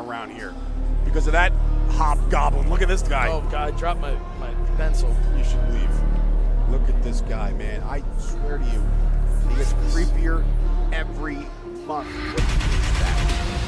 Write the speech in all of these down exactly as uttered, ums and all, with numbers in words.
around here because of that hobgoblin. Look at this guy. Oh, God, I dropped my, my pencil. You should leave. Look at this guy, man. I swear to you, he gets creepier every month. What is that?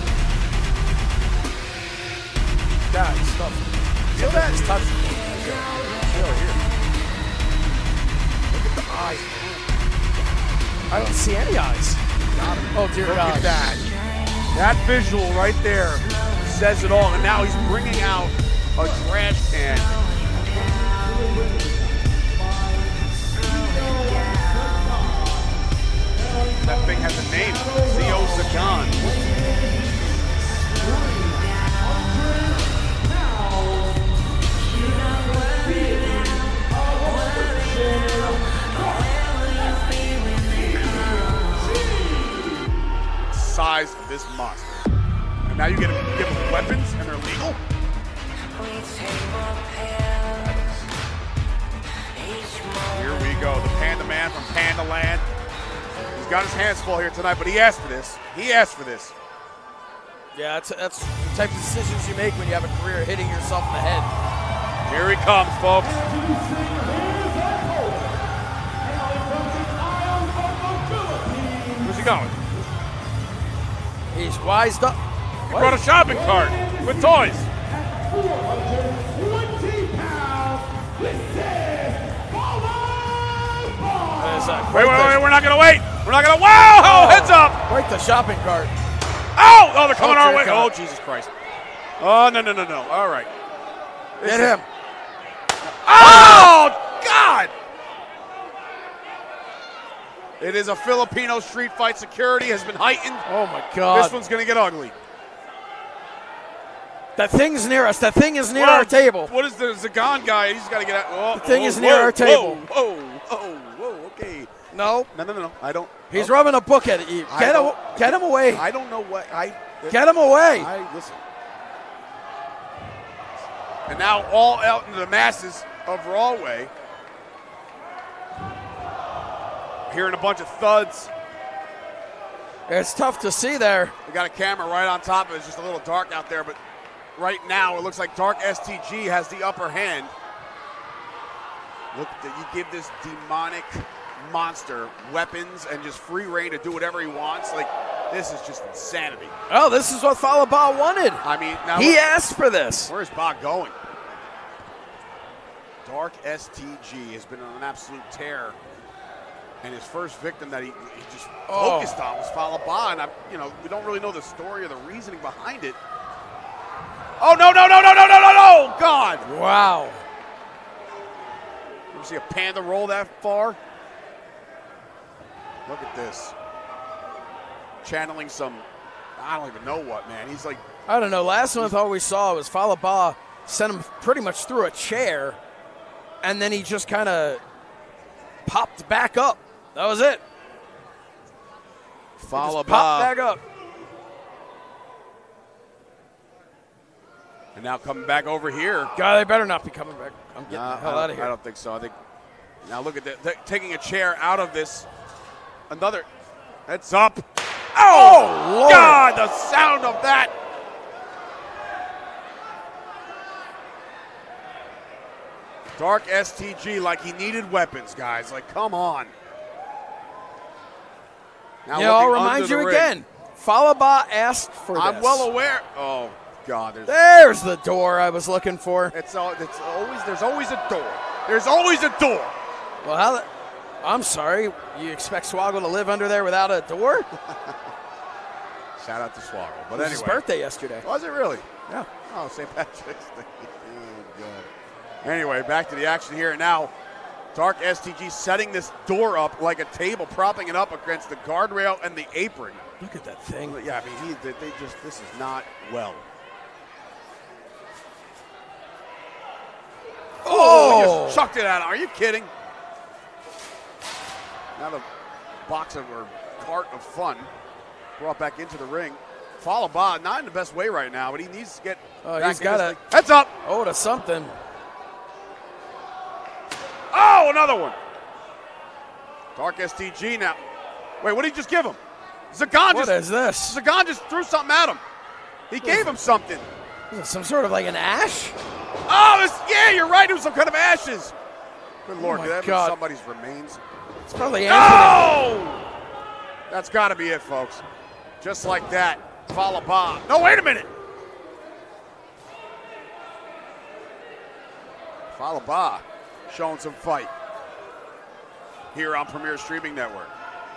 God, stuff. Feel that? Just touch it. Feel here. Look at the eyes. I don't see any eyes. Oh, dear Look God. at that. That visual right there says it all. And now he's bringing out a trash can. That thing has a name. Zio Zagan. Size of this monster. And now you get to give them weapons and they're legal? Here we go. The Panda Man from Panda Land. He's got his hands full here tonight, but he asked for this. He asked for this. Yeah, that's, that's the type of decisions you make when you have a career hitting yourself in the head. Here he comes, folks. Where's he going? He's wised up. He brought a shopping cart with toys. Uh, wait, wait, wait, we're not going to wait. We're not going to, wow, oh, heads up. Break the shopping cart. Oh, oh, they're coming oh, our way. God. Oh, Jesus Christ. Oh, no, no, no, no. All right. Get this him. Oh, God. It is a Filipino street fight. Security has been heightened. Oh, my God. This one's going to get ugly. That thing's near us. That thing is near Whoa, our table. What is the Zagan guy? He's got to get out. Oh, the thing oh, is near whoa, our table. Whoa, whoa, whoa, whoa, okay. No. No, no, no, no. I don't. He's oh. rubbing a book at you. Get him, get him away. I don't know what. I Get him away. I listen. And now all out into the masses of Rawway. Hearing a bunch of thuds. It's tough to see there. We got a camera right on top of it. It's just a little dark out there, but right now it looks like Dark S T G has the upper hand. Look, you give this demonic monster weapons and just free reign to do whatever he wants. Like, this is just insanity. Oh, this is what Fallah Bahh wanted. I mean, now he look, asked for this. Where's Bahh going? Dark S T G has been on an absolute tear. And his first victim that he, he just oh. focused on was Fallah Bahh. And, I, you know, we don't really know the story or the reasoning behind it. Oh, no, no, no, no, no, no, no, no! God! Wow. You ever see a panda roll that far? Look at this. Channeling some, I don't even know what, man. He's like. I don't know. Last month all we saw was Fallah Bahh sent him pretty much through a chair. And then he just kind of popped back up. That was it. Fallah Bahh. Popped back up. And now coming back over here. God, they better not be coming back. I'm getting uh, the hell out of here. I don't think so. I think now look at that. They're taking a chair out of this. Another. That's up. Oh, oh Lord. God, the sound of that. Dark S T G like he needed weapons, guys. Like, come on. Now yeah, I'll remind you again. Fallah Bahh asked for I'm this. well aware. Oh, God. There's, there's the door I was looking for. It's, all, it's always, there's always a door. There's always a door. Well, how the, I'm sorry. You expect Swoggle to live under there without a door? Shout out to Swoggle. But it was anyway. his birthday yesterday. Was it really? Yeah. Oh, Saint Patrick's Day. Oh, God. Anyway, back to the action here. Now, Dark S T G setting this door up like a table, propping it up against the guardrail and the apron. Look at that thing. Yeah, I mean, he, they, they just, this is not well. Oh, Oh! He just chucked it out. Are you kidding? Now the box of, or cart of fun brought back into the ring. Fallah Bahh, not in the best way right now, but he needs to get Oh, back he's in got this it. thing. Heads up! Oh, to something. Oh, another one. Dark S T G now. Wait, what did he just give him? Zagan What just, is this? Zagan just threw something at him. He gave him something. Some sort of like an ash? Oh, it's, yeah, you're right. It was some kind of ashes. Good Lord, oh could that God. be somebody's remains? It's probably Anthony. No! That's got to be it, folks. Just like that. Fallah Bahh. No, wait a minute. Fallah Bahh showing some fight here on Premier Streaming Network.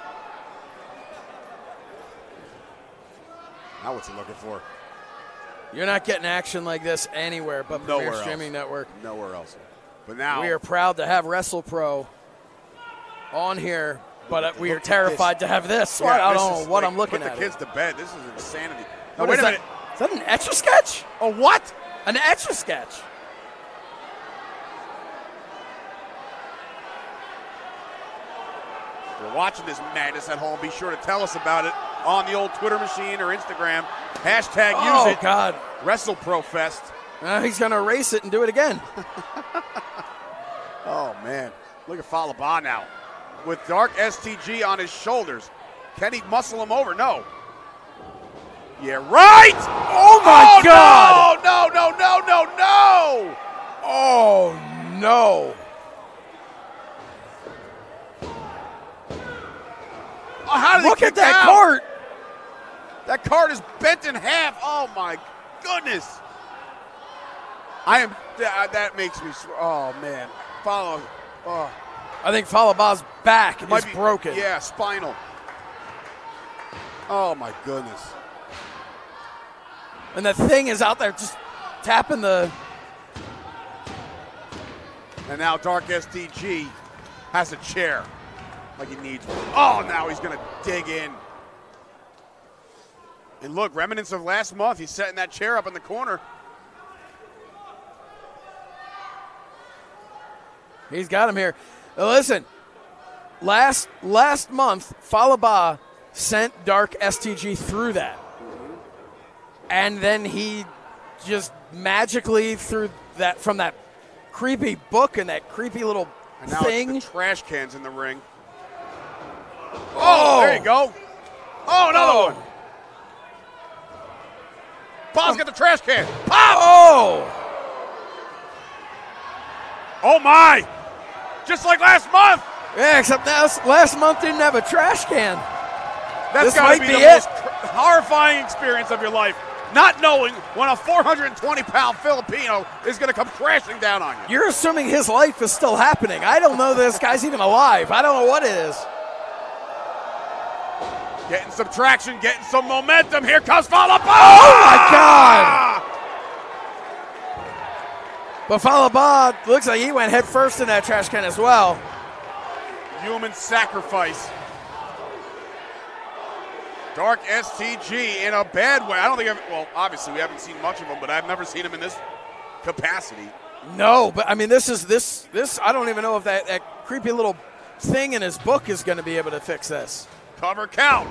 Now what's he looking for? You're not getting action like this anywhere but Premier Nowhere Streaming else. Network. Nowhere else. But now we are proud to have Wrestle Pro on here, but we are terrified to have this. Yeah, I this don't is know what like, I'm looking put at. Put the kids to bed. This is insanity. Now, What wait is a that? minute. Is that an Etch-a-Sketch? A what? An Etch-a-Sketch. If you're watching this madness at home, be sure to tell us about it on the old Twitter machine or Instagram. Hashtag Oh, use it. God. Wrestle Pro Fest. Uh, he's going to erase it and do it again. Oh, man. Look at Fallah Bahh now. With Dark S T G on his shoulders. Can he muscle him over? No. Yeah, right! Oh, my oh, God! No, no, no, no, no, no! Oh, no. Oh, how did Look he at kick that out? cart. That cart is bent in half. Oh, my goodness. I am, that, that makes me, sw- oh, man. Follow, oh. I think Fallah Bahh's back It is might be broken. Yeah, spinal. Oh, my goodness. And the thing is out there just tapping the... And now Dark S T G has a chair like he needs one. Oh, now he's going to dig in. And look, remnants of last month, he's setting that chair up in the corner. He's got him here. Now listen, last last month, Fallah Bahh sent Dark S T G through that. And then he just magically, through that, from that creepy book and that creepy little And now thing. it's the trash cans in the ring. Oh, Oh. there you go. Oh, another Oh. one. Bahh's got the trash can. Pop! Oh! Oh, my. Just like last month. Yeah, except now, last month didn't have a trash can. That's This got to might be, be the it. most cr- horrifying experience of your life. Not knowing when a four hundred twenty pound Filipino is going to come crashing down on you. You're assuming his life is still happening. I don't know this guy's even alive. I don't know what it is. Getting some traction, getting some momentum. Here comes Fallah Bahh! Oh, my God! But Fallah Bahh looks like he went head first in that trash can as well. Human sacrifice. Dark S T G in a bad way. I don't think I've, well, obviously we haven't seen much of him, but I've never seen him in this capacity. No, but I mean, this is this this. I don't even know if that, that creepy little thing in his book is going to be able to fix this. Cover count.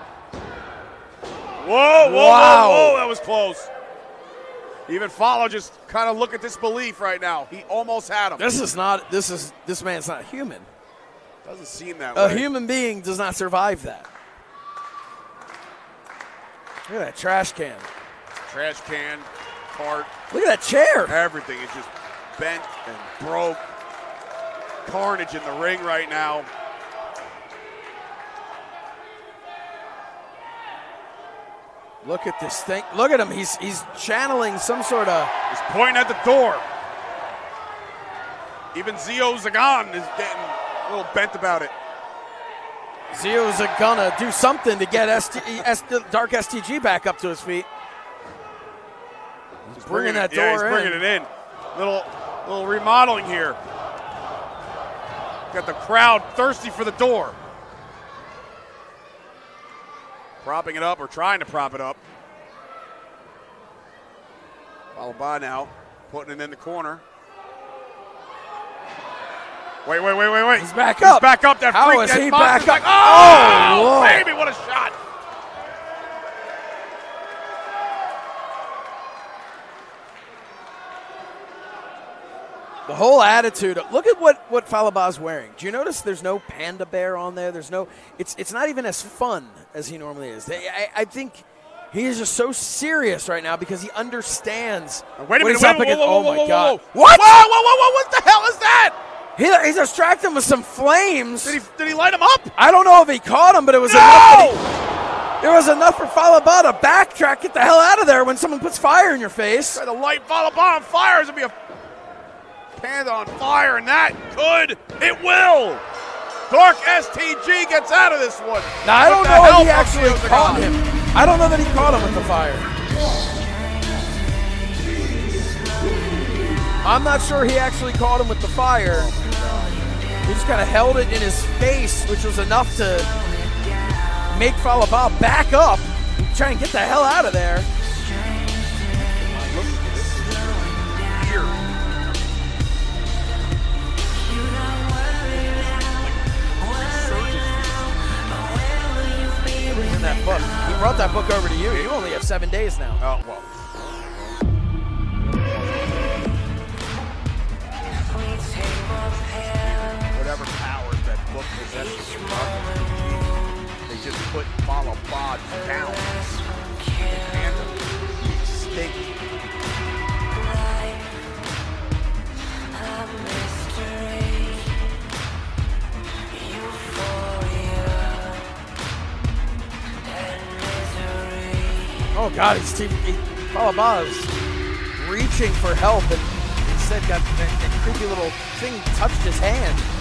Whoa, whoa, Wow. whoa, whoa, that was close. Even Fallah just kind of look at disbelief right now. He almost had him. This is not. This is this man's not human. Doesn't seem that A way. human being does not survive that. Look at that trash can. Trash can, cart, Look at that chair. everything is just bent and broke. Carnage in the ring right now. Look at this thing. Look at him. He's he's channeling some sort of. He's pointing at the door. Even Zio Zagan is getting a little bent about it. Zio's gonna do something to get S T, S, Dark S T G back up to his feet. He's bringing that it, yeah, door he's bringing in. it in. Little, little remodeling here. Got the crowd thirsty for the door. Propping it up or trying to prop it up. Fallah Bahh now, putting it in the corner. Wait, wait, wait, wait, wait. He's back He's up. back up. That How freak, is that he monster's back up? Oh, Oh, whoa. baby, what a shot. The whole attitude. Look at what what Fallah Bahh's wearing. Do you notice there's no panda bear on there? There's no. It's it's not even as fun as he normally is. I, I think He is just so serious right now because he understands. Wait a what minute, he's wait up a minute. against. Whoa, whoa, Oh whoa, my whoa, God! whoa. What? Whoa, whoa, whoa, whoa! What the hell is that? He, he's distracting with some flames. Did he, did he light him up? I don't know if he caught him, but it was No! enough. That he, it was enough for Fallah Bahh to backtrack, get the hell out of there when someone puts fire in your face. Try to light Fallah Bahh on fire. It's going to be a panda on fire, and that could, it will. Dark S T G gets out of this one. Now, I With don't the know if help he of actually the caught God. him. I don't know that he caught him with the fire. I'm not sure he actually caught him with the fire. He just kind of held it in his face, which was enough to make Fallah Bahh back up and try and get the hell out of there. Look at this. Here. In that book. He brought that book over to you. You only have seven days now. Oh, well. Whatever powers that book possesses, they just put Fallah Bahh down. And extinct. Oh God, he's he, he, Fallah Bahh is reaching for help, and instead got that, that creepy little thing touched his hand.